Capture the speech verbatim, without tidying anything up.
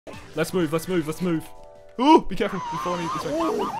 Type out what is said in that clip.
Let's move, let's move, let's move. Oh, be careful. Be following me this way.